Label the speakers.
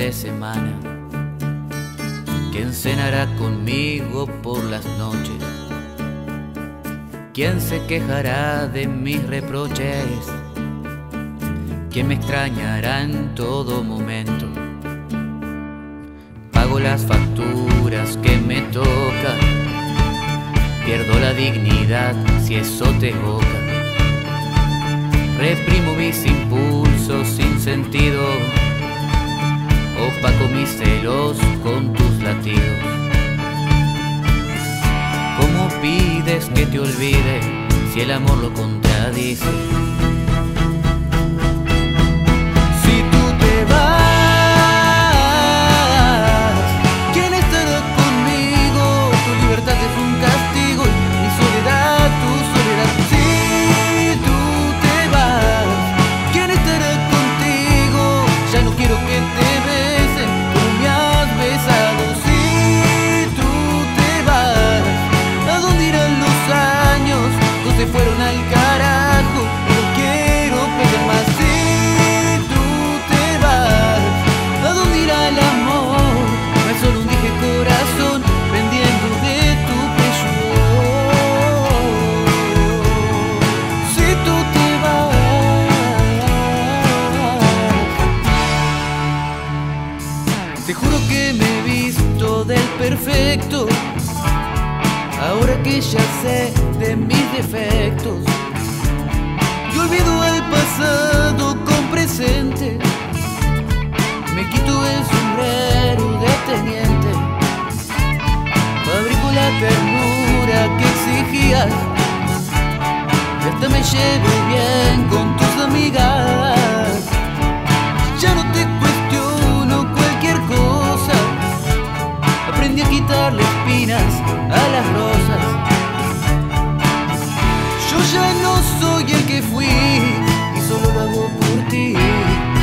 Speaker 1: de semana. ¿Quién cenará conmigo por las noches? ¿Quién se quejará de mis reproches? ¿Quién me extrañará en todo momento? Pago las facturas que me tocan, pierdo la dignidad si eso te evoca. Reprimo mis impulsos sin sentido, opaco mis celos con tus latidos. ¿Cómo pides que te olvide si el amor lo contradice? Si tú te vas, ¿quién estará conmigo? Tu libertad es un castigo y mi soledad, tu soledad. Si tú te vas, ¿quién estará contigo? Ya no quiero que te besen como me has besado. Si tú te vas, ¿a dónde irán los años? No se fueron al carajo, no quiero perder más. Si tú te vas, ¿a dónde irá el amor? No es solo un dije corazón pendiendo de tu pecho. Si tú te vas, te juro que me he visto del perfecto, ahora que ya sé de mis defectos. Yo olvido el pasado con presente, me quito el sombrero de teniente, fabrico la ternura que exigías y hasta me llevo bien con tus amigas. Ya no te cuestiono cualquier cosa, aprendí a quitarle espinas a las rosas. Yo ya no soy el que fui y solo lo hago por ti.